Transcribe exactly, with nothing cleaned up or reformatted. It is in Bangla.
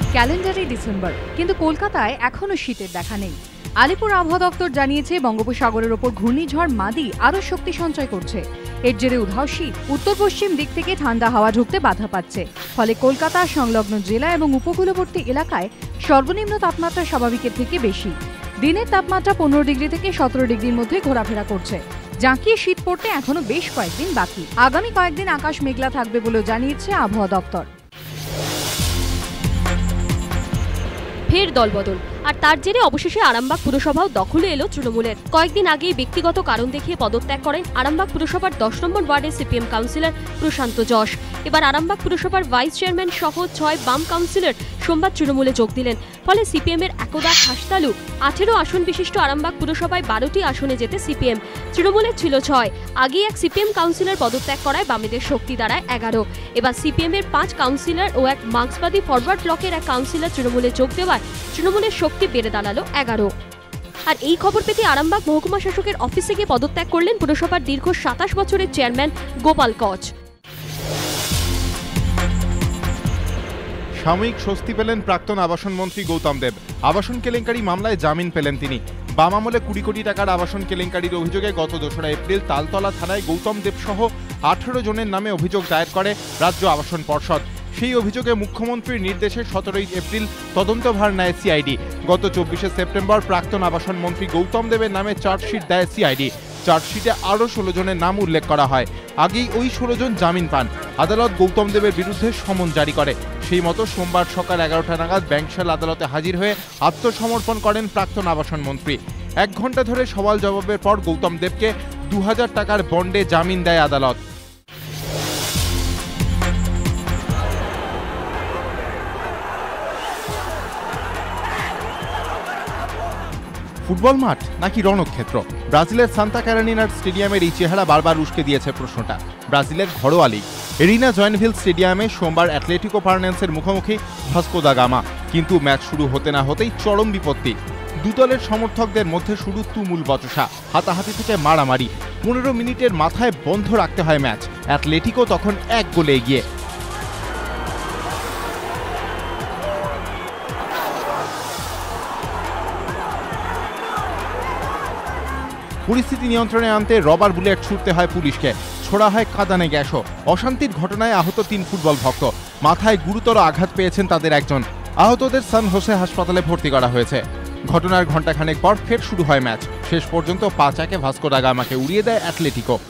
ক্যালেন্ডারে ডিসেম্বর, কিন্তু কলকাতায় এখনো শীতের দেখা নেই। আলিপুর আবহাওয়া দপ্তর জানিয়েছে বঙ্গোপসাগরের ওপর ঘূর্ণিঝড় মাদি আরও শক্তি সঞ্চয় করছে। এর জেরে উধাও শীত উত্তর পশ্চিম দিক থেকে ঠান্ডা হাওয়া ঢুকতে বাধা পাচ্ছে। ফলে কলকাতা সংলগ্ন জেলা এবং উপকূলবর্তী এলাকায় সর্বনিম্ন তাপমাত্রা স্বাভাবিকের থেকে বেশি। দিনের তাপমাত্রা পনেরো ডিগ্রি থেকে সতেরো ডিগ্রির মধ্যে ঘোরাফেরা করছে। জাঁকিয়ে শীত পড়তে এখনো বেশ কয়েকদিন বাকি। আগামী কয়েকদিন আকাশ মেঘলা থাকবে বলেও জানিয়েছে আবহাওয়া দপ্তর। ফের দলবদল, আর তার জেরে অবশেষে আরামবাগ পুরসভাও দখলে এলো তৃণমূলের। কয়েকদিন আগেই ব্যক্তিগত কারণ দেখিয়ে পদত্যাগ করেন আরামবাগ পুরসভার দশ নম্বর ওয়ার্ডের সিপিএম কাউন্সিলর প্রশান্ত যশ। এবার আরামবাগ পুরসভার ভাইস চেয়ারম্যান সহ ছয় বাম কাউন্সিলর সোমবার তৃণমূলে যোগ দিলেন। ফলে সিপিএম এর একদা খাসতালু আঠেরো আসন বিশিষ্ট আরামবাগ পুরসভায় বারোটি আসনে যেতে সিপিএম, তৃণমূলের ছিল ছয়। আগেই এক সিপিএম কাউন্সিলর পদত্যাগ করায় বামেদের শক্তি দাঁড়ায় এগারো। এবার সিপিএম এর পাঁচ কাউন্সিলর ও এক মার্ক্সবাদী ফরওয়ার্ড ব্লকের এক কাউন্সিলর তৃণমূলে যোগ দেওয়ায় তৃণমূলের শক্তি বেড়ে দাঁড়ালো এগারো। আর এই খবর পেতে আরামবাগ মহকুমা শাসকের অফিসে গিয়ে পদত্যাগ করলেন পুরসভার দীর্ঘ সাতাশ বছরের চেয়ারম্যান গোপাল কচ। সাময়িক স্বস্তি পেলেন প্রাক্তন আবাসন মন্ত্রী গৌতম দেব। আবাসন কেলেঙ্কারি মামলায় জামিন পেলেন তিনি। বাম আমলে কুড়ি কোটি টাকার আবাসন কেলেঙ্কারির অভিযোগে গত দোসরা এপ্রিল তালতলা থানায় গৌতম দেব সহ আঠারো জনের নামে অভিযোগ দায়ের করে রাজ্য আবাসন পর্ষদ। সেই অভিযোগে মুখ্যমন্ত্রীর নির্দেশে সতেরোই এপ্রিল তদন্তভার নেয় সিআইডি। গত চব্বিশে সেপ্টেম্বর প্রাক্তন আবাসন মন্ত্রী গৌতম দেবের নামে চার্জশিট দেয় সিআইডি। চার্জশিটে আরও ষোলো জনের নাম উল্লেখ করা হয়। আগেই ওই ষোলো জন জামিন পান। আদালত গৌতম দেবের বিরুদ্ধে সমন জারি করে। সেই মতো সোমবার সকাল এগারোটা নাগাদ ব্যাংকশাল আদালতে হাজির হয়ে আত্মসমর্পণ করেন প্রাক্তন আবাসন মন্ত্রী। এক ঘন্টা ধরে সওয়াল জবাবের পর গৌতম দেবকে দু হাজার টাকার বন্ডে জামিন দেয় আদালত। ফুটবল মাঠ নাকি রণক্ষেত্র? ব্রাজিলের সান্তা ক্যাটারিনার স্টেডিয়ামের এই চেহারা বারবার উস্কে দিয়েছে প্রশ্নটা। ব্রাজিলের ঘরোয়া লিগ এরিনা জয়েন্টভিল স্টেডিয়ামে সোমবার অ্যাটলেটিকো পারনেন্সের মুখোমুখি ভাস্কো দা গামা। কিন্তু ম্যাচ শুরু হতে না হতেই চরম বিপত্তি। দুদলের সমর্থকদের মধ্যে শুরু তুমুল বচসা, হাতাহাতি থেকে মারামারি। পনেরো মিনিটের মাথায় বন্ধ রাখতে হয় ম্যাচ। অ্যাটলেটিকো তখন এক গোলে এগিয়ে। পরিস্থিতি নিয়ন্ত্রণে আনতে রবার বুলেট ছুটতে হয় পুলিশকে, ছোড়া হয় কাঁদানে গ্যাসও। অশান্তির ঘটনায় আহত তিন ফুটবল ভক্ত। মাথায় গুরুতর আঘাত পেয়েছেন তাদের একজন। আহতদের সান হোসে হাসপাতালে ভর্তি করা হয়েছে। ঘটনার ঘণ্টাখানেক পর ফের শুরু হয় ম্যাচ। শেষ পর্যন্ত পাঁচ একে ভাস্কো দা গামাকে উড়িয়ে দেয় অ্যাটলেটিকো।